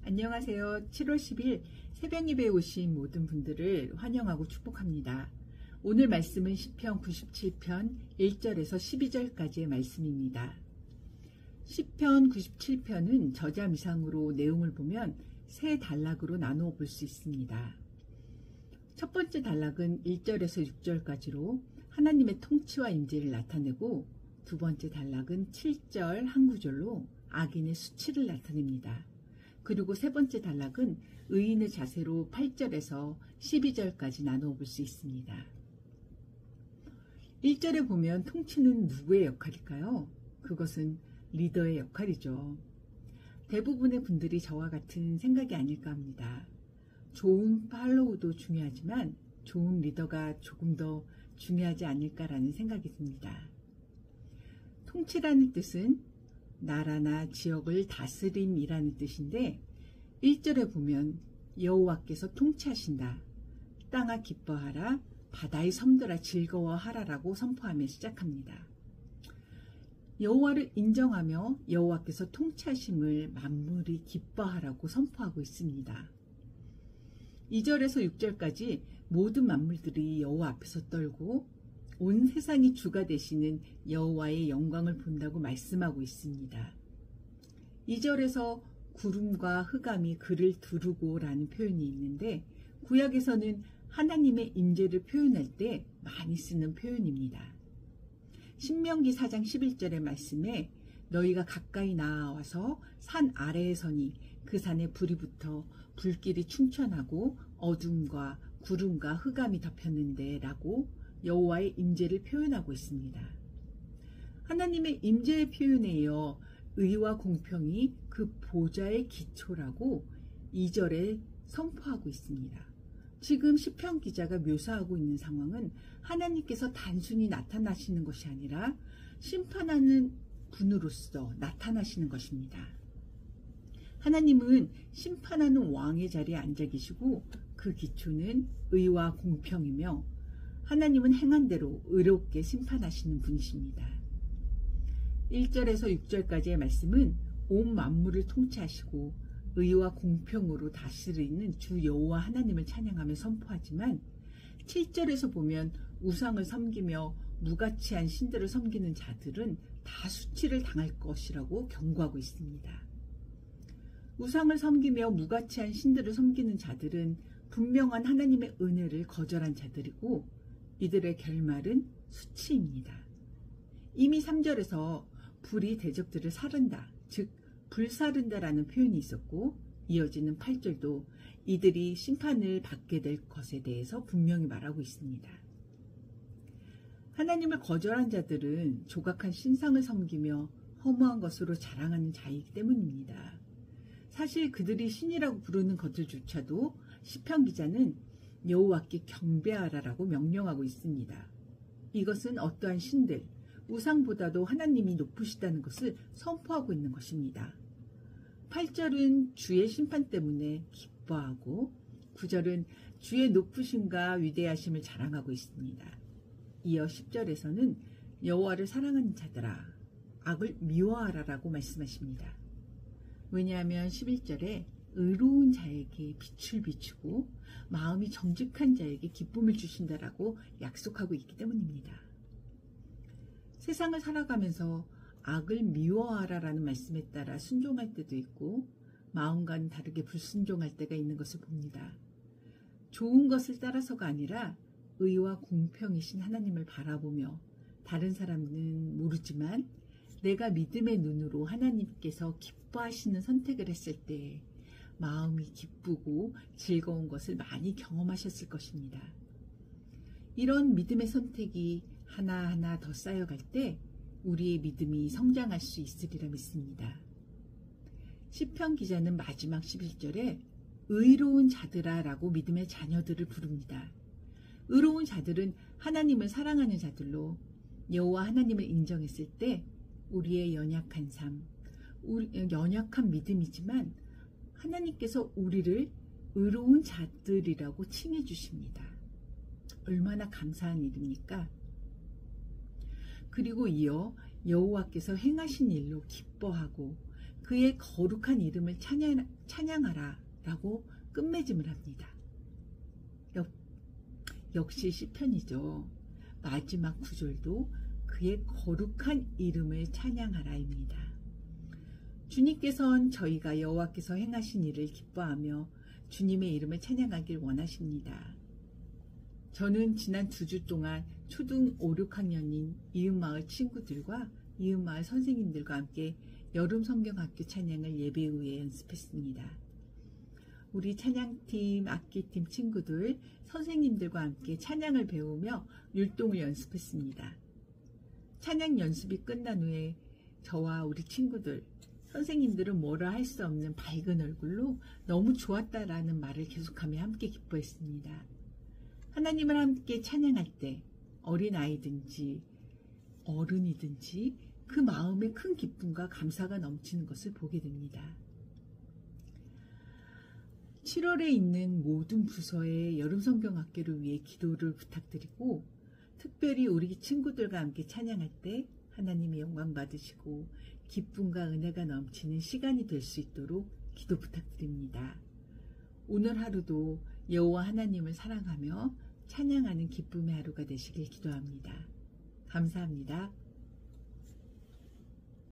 안녕하세요. 7월 10일 새벽 예배에 오신 모든 분들을 환영하고 축복합니다. 오늘 말씀은 시편 97편 1절에서 12절까지의 말씀입니다. 시편 97편은 저자미상으로 내용을 보면 세 단락으로 나누어 볼 수 있습니다. 첫 번째 단락은 1절에서 6절까지로 하나님의 통치와 임재를 나타내고, 두 번째 단락은 7절 한 구절로 악인의 수치를 나타냅니다. 그리고 세 번째 단락은 의인의 자세로 8절에서 12절까지 나누어 볼 수 있습니다. 1절에 보면 통치는 누구의 역할일까요? 그것은 리더의 역할이죠. 대부분의 분들이 저와 같은 생각이 아닐까 합니다. 좋은 팔로우도 중요하지만 좋은 리더가 조금 더 중요하지 않을까라는 생각이 듭니다. 통치라는 뜻은 나라나 지역을 다스림이라는 뜻인데, 1절에 보면 여호와께서 통치하신다, 땅아 기뻐하라, 바다의 섬들아 즐거워하라라고 선포하며 시작합니다. 여호와를 인정하며 여호와께서 통치하심을 만물이 기뻐하라고 선포하고 있습니다. 2절에서 6절까지 모든 만물들이 여호와 앞에서 떨고 온 세상이 주가 되시는 여호와의 영광을 본다고 말씀하고 있습니다. 2절에서 구름과 흑암이 그를 두르고 라는 표현이 있는데, 구약에서는 하나님의 임재를 표현할 때 많이 쓰는 표현입니다. 신명기 4장 11절의 말씀에 너희가 가까이 나와서 산 아래에 서니 그 산에 불이 붙어 불길이 충천하고 어둠과 구름과 흑암이 덮였는데 라고 여호와의 임재를 표현하고 있습니다. 하나님의 임재의 표현에 이어 의와 공평이 그 보좌의 기초라고 2절에 선포하고 있습니다. 지금 시편 기자가 묘사하고 있는 상황은 하나님께서 단순히 나타나시는 것이 아니라 심판하는 분으로서 나타나시는 것입니다. 하나님은 심판하는 왕의 자리에 앉아 계시고 그 기초는 의와 공평이며, 하나님은 행한 대로 의롭게 심판하시는 분이십니다. 1절에서 6절까지의 말씀은 온 만물을 통치하시고 의와 공평으로 다스리는 주 여호와 하나님을 찬양하며 선포하지만, 7절에서 보면 우상을 섬기며 무가치한 신들을 섬기는 자들은 다 수치를 당할 것이라고 경고하고 있습니다. 우상을 섬기며 무가치한 신들을 섬기는 자들은 분명한 하나님의 은혜를 거절한 자들이고, 이들의 결말은 수치입니다. 이미 3절에서 불이 대적들을 사른다, 즉 불사른다라는 표현이 있었고, 이어지는 8절도 이들이 심판을 받게 될 것에 대해서 분명히 말하고 있습니다. 하나님을 거절한 자들은 조각한 신상을 섬기며 허무한 것으로 자랑하는 자이기 때문입니다. 사실 그들이 신이라고 부르는 것들조차도 시편 기자는 여호와께 경배하라라고 명령하고 있습니다. 이것은 어떠한 신들, 우상보다도 하나님이 높으시다는 것을 선포하고 있는 것입니다. 8절은 주의 심판 때문에 기뻐하고, 9절은 주의 높으심과 위대하심을 자랑하고 있습니다. 이어 10절에서는 여호와를 사랑하는 자들아 악을 미워하라라고 말씀하십니다. 왜냐하면 11절에 의로운 자에게 빛을 비추고 마음이 정직한 자에게 기쁨을 주신다라고 약속하고 있기 때문입니다. 세상을 살아가면서 악을 미워하라라는 말씀에 따라 순종할 때도 있고, 마음과는 다르게 불순종할 때가 있는 것을 봅니다. 좋은 것을 따라서가 아니라 의와 공평이신 하나님을 바라보며, 다른 사람은 모르지만 내가 믿음의 눈으로 하나님께서 기뻐하시는 선택을 했을 때 마음이 기쁘고 즐거운 것을 많이 경험하셨을 것입니다. 이런 믿음의 선택이 하나하나 더 쌓여갈 때 우리의 믿음이 성장할 수 있으리라 믿습니다. 시편 기자는 마지막 11절에 의로운 자들아 라고 믿음의 자녀들을 부릅니다. 의로운 자들은 하나님을 사랑하는 자들로, 여호와 하나님을 인정했을 때 우리의 연약한 삶, 연약한 믿음이지만 하나님께서 우리를 의로운 자들이라고 칭해 주십니다. 얼마나 감사한 일입니까? 그리고 이어 여호와께서 행하신 일로 기뻐하고 그의 거룩한 이름을 찬양하라 라고 끝맺음을 합니다. 역시 시편이죠. 마지막 구절도 그의 거룩한 이름을 찬양하라입니다. 주님께서는 저희가 여호와께서 행하신 일을 기뻐하며 주님의 이름을 찬양하길 원하십니다. 저는 지난 2주 동안 초등 5, 6학년인 이음마을 친구들과 이음마을 선생님들과 함께 여름 성경학교 찬양을 예배 후에 연습했습니다. 우리 찬양팀, 악기팀 친구들, 선생님들과 함께 찬양을 배우며 율동을 연습했습니다. 찬양 연습이 끝난 후에 저와 우리 친구들, 선생님들은 뭐라 할 수 없는 밝은 얼굴로 너무 좋았다라는 말을 계속하며 함께 기뻐했습니다. 하나님을 함께 찬양할 때 어린아이든지 어른이든지 그 마음에 큰 기쁨과 감사가 넘치는 것을 보게 됩니다. 7월에 있는 모든 부서의 여름성경학교를 위해 기도를 부탁드리고, 특별히 우리 친구들과 함께 찬양할 때 하나님의 영광 받으시고 기쁨과 은혜가 넘치는 시간이 될 수 있도록 기도 부탁드립니다. 오늘 하루도 여호와 하나님을 사랑하며 찬양하는 기쁨의 하루가 되시길 기도합니다. 감사합니다.